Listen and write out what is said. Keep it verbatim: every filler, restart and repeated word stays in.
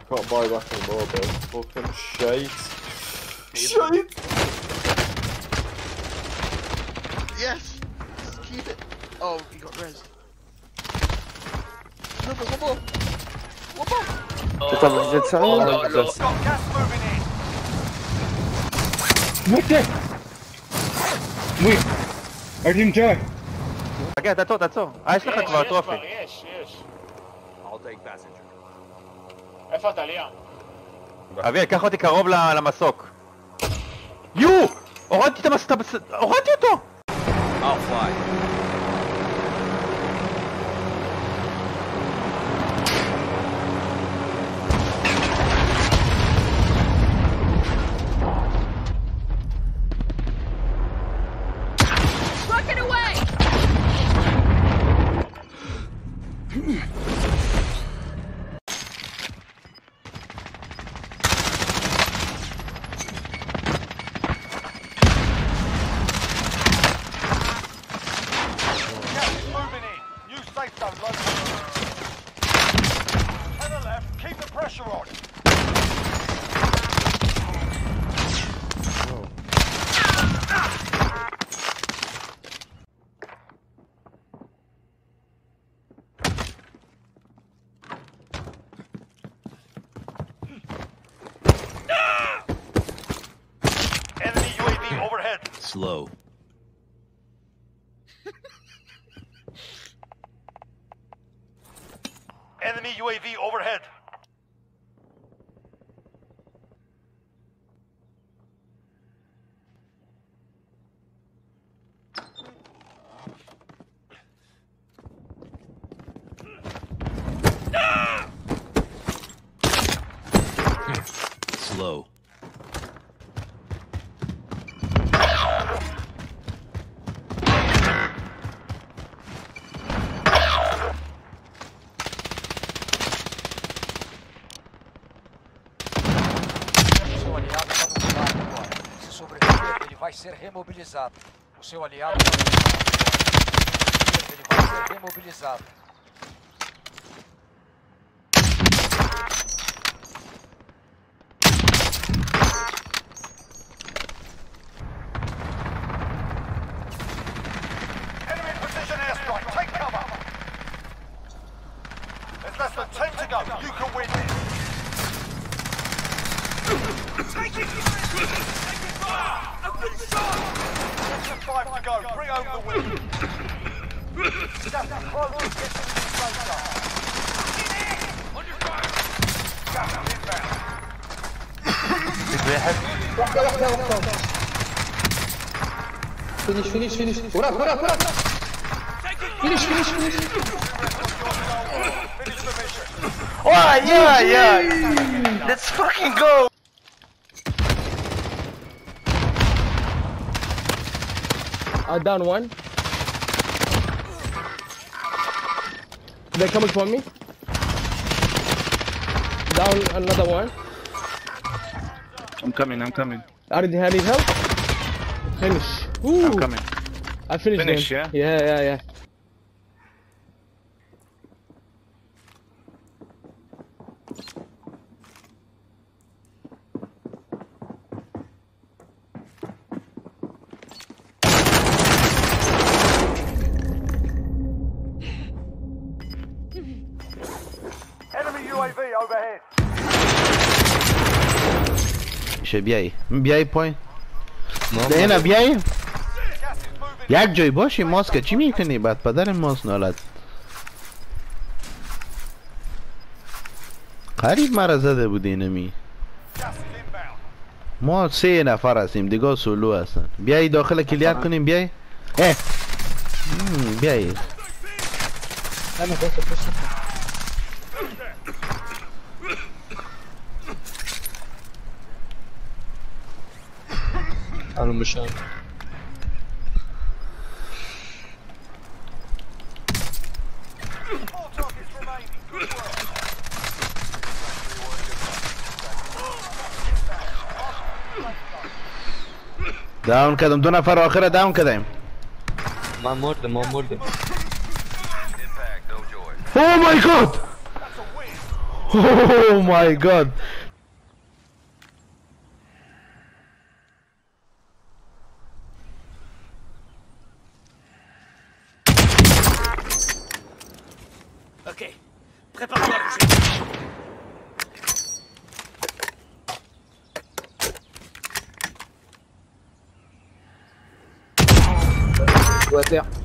Can't buy back anymore, bro. Fucking shite. Shite! Yes! Just keep it! Oh, he got res. No, but one more! One more! It's a, it's a, Oh, no, no. it's a, Got gas moving in. What the? Wait, I didn't die. חכה, תעצור, תעצור. אה, יש לך כבר יש, טרופי. כבר, יש, יש. I'll take passenger. איפה אתה, ליאם? אביה, קח אותי קרוב למסוק. יו! הורדתי את המסוק, הורדתי אותו! I'll fly. Rocket away! Gas is moving in. New safe zone located. To the left, keep the pressure on. Enemy U A V overhead. Slow. Enemy U A V overhead. Slow. Seu aliado está no gulag agora. Se sobreviver, ele vai ser remobilizado. O seu aliado está no gulag. Se sobreviver, ele vai ser remobilizado. Enemy precision airstrike. Take cover. There's less than ten to go. You can win this. Take it! Take it fire! I've been shot! Less than five to go. Bring home the win. Just close to get to the safe zone. Under fire! Gas is inbound. واحدة واحدة واحدة. فينيش فينيش فينيش. وراك وراك وراك. فينيش فينيش فينيش. Finish the mission. Oh, yeah, yeah! Let's fucking go! I down one. They're coming for me. Down another one. I'm coming, I'm coming. I need I need help. Finish. Ooh. I'm coming. I finished Finish, them. yeah? Yeah, yeah, yeah. Enemy U A V overhead. میشه بیایی بیایی پایین دینا بیایی Gas is moving. یک جای باشی ماسک چی میکنی بعد پدر ماست نالد قریب مرا زده بود اینمی Gas is inbound. ما سه نفر هستیم دیگه سولو هستن بیایی داخل کلیار کنیم بیایی اه مم، بیایی انا مشان Four targets remaining. Good work. داون کردم دو نفر آخر داون کردیم ما مردم ما مردم Oh my god! Oh my god. Ok, prépare-toi à bouger. Ou à terre.